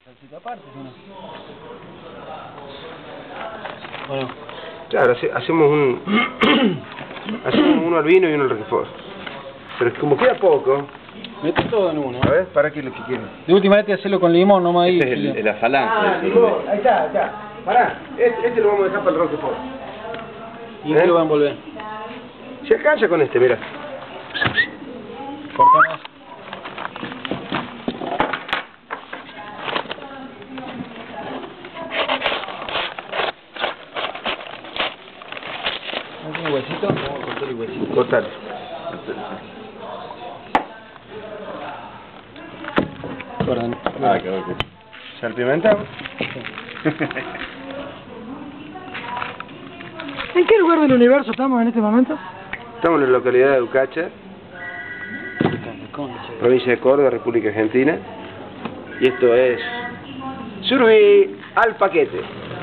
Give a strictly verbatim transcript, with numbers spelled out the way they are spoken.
Salsita aparte, ¿no? Bueno. Claro, hace, hacemos un... hacemos uno al vino y uno al roquefort. Pero como queda poco... Mete todo en uno. A ver, para que lo que quieren. De última vez te hacerlo con limón, no más ahí. Este es el, el afalán. Ah, limón. Ahí está, ahí está. Pará, este, este lo vamos a dejar para el roquefort. ¿Y qué lo va a envolver? Se alcanza con este, mira. Cortamos. ¿No tiene huesito? Vamos a cortar el huesito. Cortale. Cortan. Ah, qué bueno. Salpimentamos. ¿En qué lugar del universo estamos en este momento? Estamos en la localidad de Ucacha, provincia de Córdoba, República Argentina. Y esto es Surubí al paquete.